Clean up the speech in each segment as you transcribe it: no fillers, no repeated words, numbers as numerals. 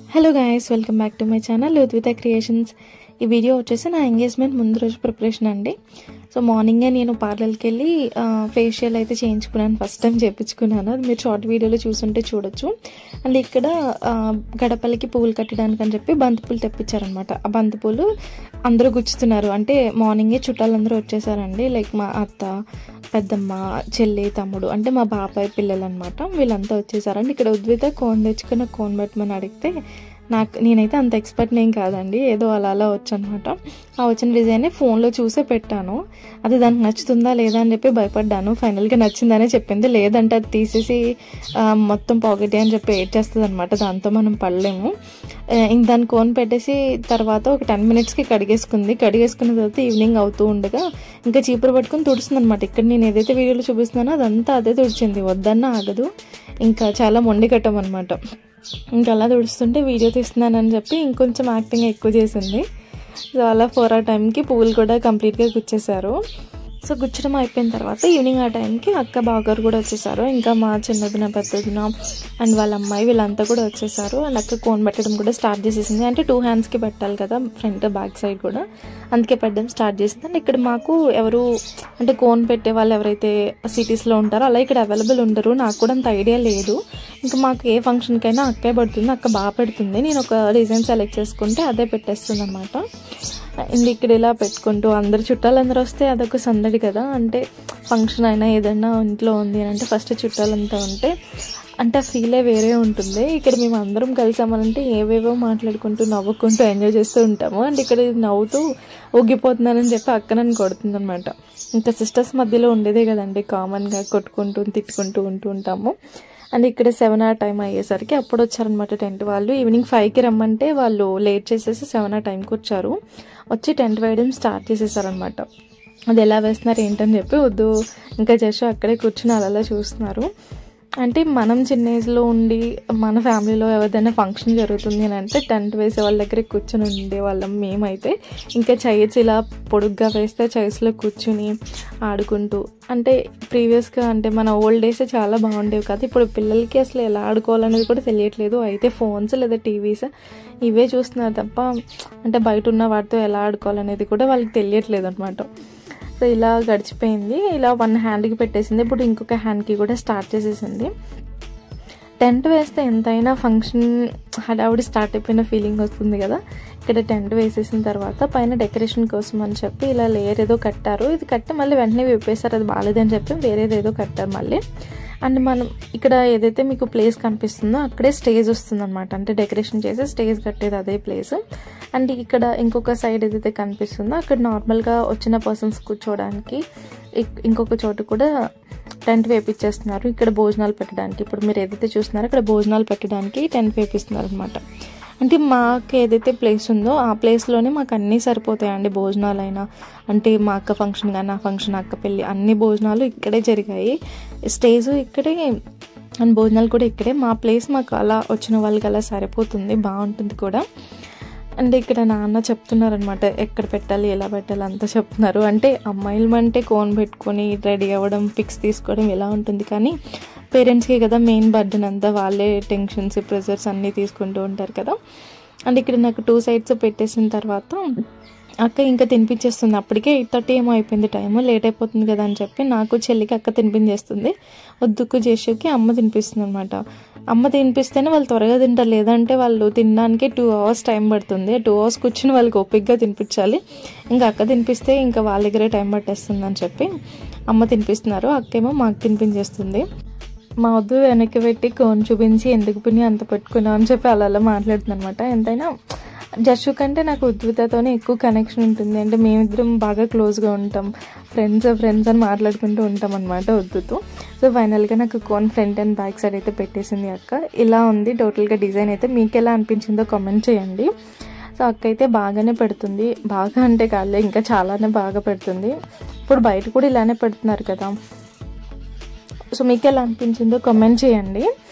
Hello guys, welcome back to my channel Udvita creations. ఈ video వచ్చేసి నా ఎంగేజ్మెంట్ ముందు రోజు ప్రిపరేషన్ అండి. సో మార్నింగే నేను పార్లర్కి వెళ్ళి ఫేషియల్ అయితే చేయించుకున్నాను. ఫస్ట్ టైం చేయించుకున్నాను. అది మీరు షార్ట్ వీడియోలో చూసుంటే చూడొచ్చు. అండ్ ఇక్కడ గడపలకి పువ్వులు కట్టడానికి అని చెప్పి బంతిపూలు తెప్పించారనమాట. ఆ బంతిపూలు అందరూ గుచ్చుతున్నారు. అంటే మార్నింగే చుట్టాలందరూ వచ్చేసారండి. లైక్ మా అత్త, పెద్దమ్మ, చెల్లి, తమ్ముడు, అంటే మా బాబాయ్ పిల్లలు అనమాట. వీళ్ళంతా వచ్చేసారండి. ఇక్కడ ఉద్విత కోన్ తెచ్చుకున్న కోన్ పెట్టమని అడిగితే నేనైతే అంత ఎక్స్పర్ట్ ఏం కాదండి, ఏదో అలా వచ్చనమాట. ఆ వచ్చిన డిజైనే ఫోన్లో చూసే పెట్టాను. అది దానికి నచ్చుతుందా లేదా అని చెప్పి భయపడ్డాను. ఫైనల్గా నచ్చిందనే చెప్పింది. లేదంటే అది తీసేసి మొత్తం పాకెట్ అని చెప్పి ఏడ్చేస్తుంది అనమాట. దాంతో మనం పడలేము. ఇంక దాన్ని కోన్ పెట్టేసి తర్వాత ఒక 10 minutesకి కడిగేసుకున్న తర్వాత ఈవినింగ్ అవుతూ ఉండగా ఇంకా చీపురు పట్టుకుని తుడుస్తుంది అనమాట. ఇక్కడ నేను ఏదైతే వీడియోలో చూపిస్తున్నానో అదంతా అదే తుడిచింది. వద్దన్నా ఆగదు. ఇంకా చాలా మొండి కట్టం అనమాట. ఇంకా అలా తుడుస్తుంటే వీడియో తీస్తున్నానని చెప్పి ఇంకొంచెం యాక్టింగ్ ఎక్కువ చేసింది. సో అలా 4 ఆ టైంకి పువ్వులు కూడా కంప్లీట్గా గుచ్చేశారు. సో గుచ్చడం అయిపోయిన తర్వాత ఈవినింగ్ ఆ టైంకి అక్క బావగారు కూడా వచ్చేసారు. ఇంకా మా చిన్నదిన, పెద్దదిన అండ్ వాళ్ళ అమ్మాయి వీళ్ళంతా కూడా వచ్చేసారు. అండ్ అక్క కోన్ పెట్టడం కూడా స్టార్ట్ చేసేసింది. అంటే 2 handsకి పెట్టాలి కదా, ఫ్రంట్ బ్యాక్ సైడ్ కూడా, అందుకే పెట్టడం స్టార్ట్ చేసింది. అండ్ ఇక్కడ మాకు ఎవరు అంటే కోన్ పెట్టే వాళ్ళు ఎవరైతే సిటీస్లో ఉంటారో అలా ఇక్కడ అవైలబుల్ ఉండరు. నాకు కూడా అంత ఐడియా లేదు. ఇంకా మాకు ఏ ఫంక్షన్కైనా అక్కే పడుతుంది. అక్క బాగా పెడుతుంది. నేను ఒక డిజైన్ సెలెక్ట్ చేసుకుంటే అదే పెట్టేస్తుంది అనమాట. అండ్ ఇక్కడ ఇలా పెట్టుకుంటూ అందరు చుట్టాలందరూ వస్తే అదొక సందడి కదా. అంటే ఫంక్షన్ అయినా ఏదైనా ఇంట్లో ఉంది అని అంటే ఫస్ట్ చుట్టాలంతా ఉంటే అంటే ఆ ఫీలే వేరే ఉంటుంది. ఇక్కడ మేము అందరం కలిసామనంటే ఏవేవో మాట్లాడుకుంటూ నవ్వుకుంటూ ఎంజాయ్ చేస్తూ ఉంటాము. అండ్ ఇక్కడ నవ్వుతూ ఊగిపోతున్నానని చెప్పి అక్క నన్ను కొడుతుంది అనమాట. ఇంకా సిస్టర్స్ మధ్యలో ఉండేదే కదండి, కామన్గా కొట్టుకుంటూ తిట్టుకుంటూ ఉంటాము. అండ్ ఇక్కడ 7 ఆ టైం అయ్యేసరికి అప్పుడు వచ్చారనమాట టెంట్ వాళ్ళు. ఈవినింగ్ 5కి రమ్మంటే వాళ్ళు లేట్ చేసేసి 7 ఆ టైంకి వచ్చారు. వచ్చి టెంట్ వేయడం స్టార్ట్ చేసేసారనమాట. అది ఎలా వేస్తున్నారు ఏంటని చెప్పి వద్దు ఇంకా జస్ట్ అక్కడే కూర్చుని అలా చూస్తున్నారు. అంటే మనం చిన్న ఏజ్లో ఉండి మన ఫ్యామిలీలో ఎవరిదైనా ఫంక్షన్ జరుగుతుంది అని అంటే టెంట్ వేసే వాళ్ళ దగ్గర కూర్చొని ఉండేవాళ్ళం. మేమైతే ఇంకా చైర్స్ ఇలా పొడుగ్గా వేస్తే చైర్స్లో కూర్చుని ఆడుకుంటూ, అంటే ప్రీవియస్గా అంటే మన ఓల్డ్ డేస్ చాలా బాగుండేవి కదా. ఇప్పుడు పిల్లలకి అసలు ఎలా ఆడుకోవాలనేది కూడా తెలియట్లేదు. అయితే ఫోన్స్ లేదా టీవీస్ ఇవే చూస్తున్నారు తప్ప అంటే బయట ఉన్న వాటితో ఎలా ఆడుకోవాలనేది కూడా వాళ్ళకి తెలియట్లేదు అనమాట. సో ఇలా గడిచిపోయింది. ఇలా 1 హ్యాండ్కి పెట్టేసింది. ఇప్పుడు ఇంకొక హ్యాండ్కి కూడా స్టార్ట్ చేసేసింది. టెంట్ వేస్తే ఎంతైనా ఫంక్షన్ హడావుడి స్టార్ట్ అయిపోయిన ఫీలింగ్ వస్తుంది కదా. ఇక్కడ టెంట్ వేసేసిన తర్వాత పైన డెకరేషన్ కోసం అని చెప్పి ఇలా లేయర్ ఏదో కట్టారు. ఇది కట్టి మళ్ళీ వెంటనే విప్పేశారు. అది బాగాలేదని చెప్పి వేరేది ఏదో కట్టారు మళ్ళీ. అండ్ మనం ఇక్కడ ఏదైతే మీకు ప్లేస్ కనిపిస్తుందో అక్కడే స్టేజ్ వస్తుంది అనమాట. అంటే డెకరేషన్ చేసి స్టేజ్ కట్టేది అదే ప్లేస్. అండ్ ఇక్కడ ఇంకొక సైడ్ ఏదైతే కనిపిస్తుందో అక్కడ నార్మల్గా వచ్చిన పర్సన్స్ కూర్చోవడానికి ఇంకొక చోటు కూడా టెంట్ వేపిచ్చేస్తున్నారు. ఇక్కడ భోజనాలు పెట్టడానికి, ఇప్పుడు మీరు ఏదైతే చూస్తున్నారో ఇక్కడ భోజనాలు పెట్టడానికి టెంట్ వేపిస్తున్నారు అనమాట. అంటే మాకు ఏదైతే ప్లేస్ ఉందో ఆ ప్లేస్లోనే మాకు అన్నీ సరిపోతాయండి. భోజనాలైనా అంటే మా అక్క ఫంక్షన్ కానీ నా ఫంక్షన్, అక్క పెళ్ళి, అన్ని భోజనాలు ఇక్కడే జరిగాయి. స్టేజ్ ఇక్కడే అండ్ భోజనాలు కూడా ఇక్కడే. మా ప్లేస్ మాకు అలా వచ్చిన వాళ్ళకి అలా సరిపోతుంది, బాగుంటుంది కూడా. అండ్ ఇక్కడ నాన్న చెప్తున్నారనమాట ఎక్కడ పెట్టాలి, ఎలా పెట్టాలి అంతా చెప్తున్నారు. అంటే అమ్మాయిలు అంటే కోన్ పెట్టుకొని రెడీ అవ్వడం, పిక్స్ తీసుకోవడం ఎలా ఉంటుంది, కానీ పేరెంట్స్కి కదా మెయిన్ బర్డెన్ అంతా. వాళ్ళే టెన్షన్స్, ప్రెషర్స్ అన్నీ తీసుకుంటూ ఉంటారు కదా. అండ్ ఇక్కడ నాకు 2 sides పెట్టేసిన తర్వాత అక్క ఇంకా తినిపించేస్తుంది. అప్పటికే 8:30 ఏమో అయిపోయింది టైము, లేట్ అయిపోతుంది కదా అని చెప్పి నాకు చెల్లికి అక్క తినిపించేస్తుంది. వద్దుకు చేసేకి అమ్మ తినిపిస్తుంది అనమాట. అమ్మ తినిపిస్తేనే వాళ్ళు త్వరగా తింటారు, లేదంటే వాళ్ళు తినడానికి 2 hours టైం పడుతుంది. 2 hours కూర్చుని వాళ్ళకి ఓపికగా తినిపించాలి. ఇంకా అక్క తినిపిస్తే ఇంకా వాళ్ళ దగ్గరే టైం పట్టేస్తుంది అని చెప్పి అమ్మ తినిపిస్తున్నారు. అక్కేమో మాకు తినిపించేస్తుంది. మా వద్దు వెనక్కి పెట్టి కోన్ చూపించి ఎందుకు పిన్ని అంత పెట్టుకున్నావు అని చెప్పి అలా మాట్లాడుతుంది అనమాట. ఎంతైనా జస్సు కంటే నాకు ఉద్వితతోనే ఎక్కువ కనెక్షన్ ఉంటుంది. అంటే మేమిద్దరం బాగా క్లోజ్గా ఉంటాం, ఫ్రెండ్స్ అని మాట్లాడుకుంటూ ఉంటాం అనమాట ఉద్దుతో. సో ఫైనల్గా నాకు cone front and back side అయితే పెట్టేసింది అక్క. ఇలా ఉంది టోటల్గా డిజైన్ అయితే. మీకు ఎలా అనిపించిందో కామెంట్ చేయండి. సో అక్క అయితే బాగానే పెడుతుంది, బాగా అంటే కాలే ఇంకా చాలానే బాగా పెడుతుంది. ఇప్పుడు బయట కూడా ఇలానే పెడుతున్నారు కదా. సో మీకు ఎలా అనిపించిందో కామెంట్ చేయండి.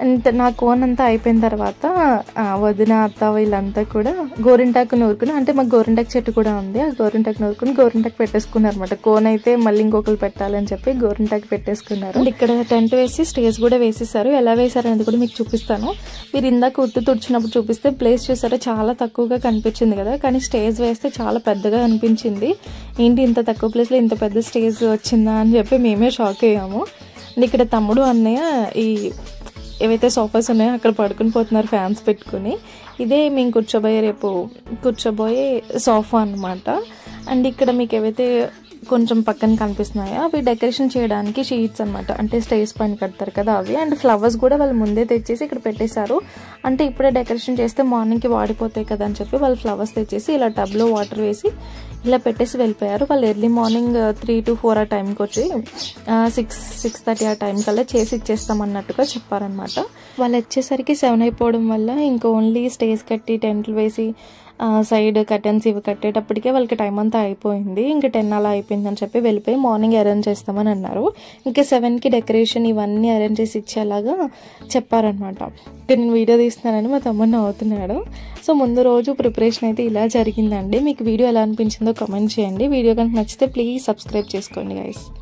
అండ్ నా కోన్ అంతా అయిపోయిన తర్వాత వదిన అత్త వీళ్ళంతా కూడా గోరింటాకు నూరుకుని, అంటే మాకు గోరింటాకు చెట్టు కూడా ఉంది, ఆ గోరింటాకు నూరుకుని గోరింటాకు పెట్టేసుకున్నారు అనమాట. కోన్ అయితే మళ్ళీ ఇంకొకరు పెట్టాలని చెప్పి గోరింటాకు పెట్టేసుకున్నారు. అండ్ ఇక్కడ టెంట్ వేసి స్టేజ్ కూడా వేసేసారు. ఎలా వేసారు అనేది కూడా మీకు చూపిస్తాను. మీరు ఇందాక ఉత్తి తుడిచినప్పుడు చూపిస్తే ప్లేస్ చూసారా చాలా తక్కువగా కనిపించింది కదా, కానీ స్టేజ్ వేస్తే చాలా పెద్దగా అనిపించింది. ఏంటి ఇంత తక్కువ ప్లేస్లో ఇంత పెద్ద స్టేజ్ వచ్చిందా అని చెప్పి మేమే షాక్ అయ్యాము. అండ్ ఇక్కడ తమ్ముడు అన్నయ్య ఈ ఏవైతే సోఫాస్ ఉన్నాయో అక్కడ పడుకుని పోతున్నారు ఫ్యాన్స్ పెట్టుకుని. ఇదే మేము కూర్చోబోయే సోఫా అనమాట. అండ్ ఇక్కడ మీకు ఏవైతే కొంచెం పక్కన కనిపిస్తున్నాయో అవి డెకరేషన్ చేయడానికి షీట్స్ అనమాట, అంటే స్టేజ్ పైన కడతారు కదా అవి. అండ్ ఫ్లవర్స్ కూడా వాళ్ళు ముందే తెచ్చేసి ఇక్కడ పెట్టేశారు. అంటే ఇప్పుడే డెకరేషన్ చేస్తే మార్నింగ్కి వాడిపోతాయి కదా అని చెప్పి వాళ్ళు ఫ్లవర్స్ తెచ్చేసి ఇలా టబ్లో వాటర్ వేసి ఇలా పెట్టేసి వెళ్ళిపోయారు. వాళ్ళు ఎర్లీ మార్నింగ్ 3 to 4 ఆ టైంకి వచ్చి 6:30 ఆ టైం కల్లా చేసి ఇచ్చేస్తామన్నట్టుగా చెప్పారనమాట. వాళ్ళు వచ్చేసరికి 7 అయిపోవడం వల్ల ఇంకా ఓన్లీ స్టేజ్ కట్టి టెంట్లు వేసి సైడ్ కర్టెన్స్ ఇవి కట్టేటప్పటికే వాళ్ళకి టైం అంతా అయిపోయింది. ఇంకా 10 అలా అయిపోయిందని చెప్పి వెళ్ళిపోయి మార్నింగ్ అరేంజ్ చేస్తామని అన్నారు. ఇంకా 7కి డెకరేషన్ ఇవన్నీ అరేంజ్ చేసి ఇచ్చేలాగా చెప్పారనమాట. ఇక్కడ నేను వీడియో తీస్తున్నానని మా తమ్ముడు నవ్వుతున్నాడు. సో ముందు రోజు ప్రిపరేషన్ అయితే ఇలా జరిగిందండి. మీకు వీడియో ఎలా అనిపించిందో కామెంట్ చేయండి. వీడియో కనుక నచ్చితే ప్లీజ్ సబ్స్క్రైబ్ చేసుకోండి గైస్.